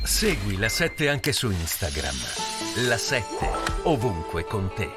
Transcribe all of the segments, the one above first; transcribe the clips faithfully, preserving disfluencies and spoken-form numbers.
Segui La sette anche su Instagram. La sette, ovunque con te.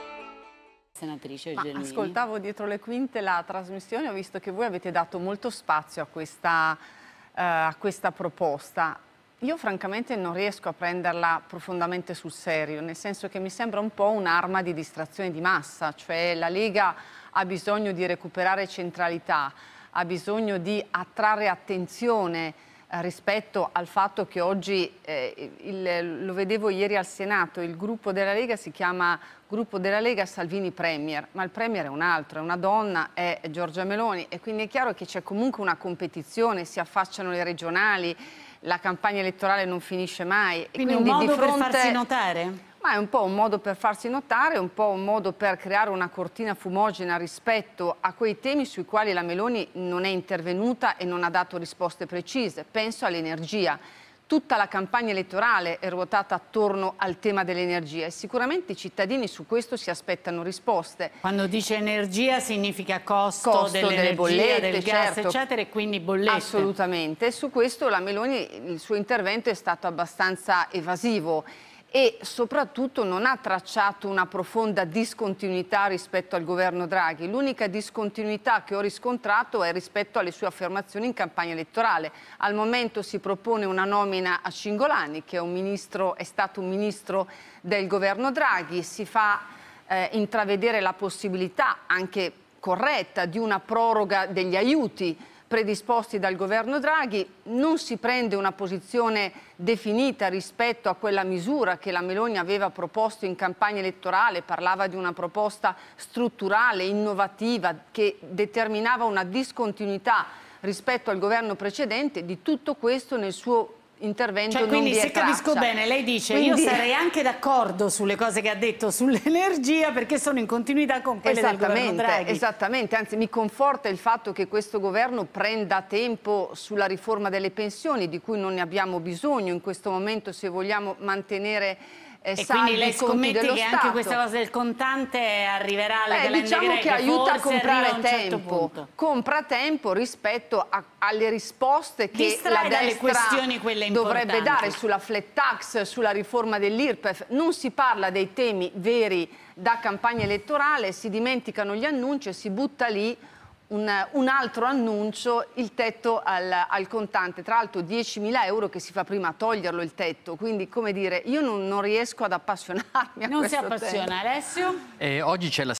Senatrice Ma Gelmini. ascoltavo dietro le quinte la trasmissione, ho visto che voi avete dato molto spazio a questa, eh, a questa proposta. Io francamente non riesco a prenderla profondamente sul serio, nel senso che mi sembra un po' un'arma di distrazione di massa, cioè la Lega ha bisogno di recuperare centralità, ha bisogno di attrarre attenzione eh, rispetto al fatto che oggi, eh, il, lo vedevo ieri al Senato, il gruppo della Lega si chiama Gruppo della Lega Salvini Premier, ma il Premier è un altro, è una donna, è Giorgia Meloni, e quindi è chiaro che c'è comunque una competizione, si affacciano le regionali, la campagna elettorale non finisce mai. Quindi, e quindi un modo di fronte... per farsi notare? Ma è un po' un modo per farsi notare, un po' un modo per creare una cortina fumogena rispetto a quei temi sui quali la Meloni non è intervenuta e non ha dato risposte precise. Penso all'energia. Tutta la campagna elettorale è ruotata attorno al tema dell'energia e sicuramente i cittadini su questo si aspettano risposte. Quando dice energia significa costo, Costo dell'energia, delle bollette, del gas, certo. eccetera, e quindi bollette. Assolutamente. Su questo la Meloni, il suo intervento è stato abbastanza evasivo e soprattutto non ha tracciato una profonda discontinuità rispetto al governo Draghi. L'unica discontinuità che ho riscontrato è rispetto alle sue affermazioni in campagna elettorale. Al momento si propone una nomina a Cingolani, che è, un ministro, è stato un ministro del governo Draghi, si fa eh, intravedere la possibilità anche corretta di una proroga degli aiuti predisposti dal governo Draghi, non si prende una posizione definita rispetto a quella misura che la Meloni aveva proposto in campagna elettorale, parlava di una proposta strutturale, innovativa, che determinava una discontinuità rispetto al governo precedente. Di tutto questo nel suo intervento cioè, non quindi, vi è se capisco traccia. bene, lei dice Quindi... io sarei anche d'accordo sulle cose che ha detto sull'energia perché sono in continuità con quelle del governo Draghi. Esattamente, anzi mi conforta il fatto che questo governo prenda tempo sulla riforma delle pensioni, di cui non ne abbiamo bisogno in questo momento se vogliamo mantenere eh, e quindi lei scommette che Stato. anche questa cosa del contante arriverà alle Beh, diciamo che aiuta a comprare un tempo, certo compra tempo rispetto a, alle risposte che Distrae la dalle destra questioni quelle dovrebbe importanti. dare sulla flat tax, sulla riforma dell'I R P E F. Non si parla dei temi veri da campagna elettorale, si dimenticano gli annunci e si butta lì Un, un altro annuncio, il tetto al, al contante, tra l'altro diecimila euro che si fa prima a toglierlo il tetto, quindi come dire, io non, non riesco ad appassionarmi a non questo si appassiona. tema. Alessio? Eh, oggi c'è la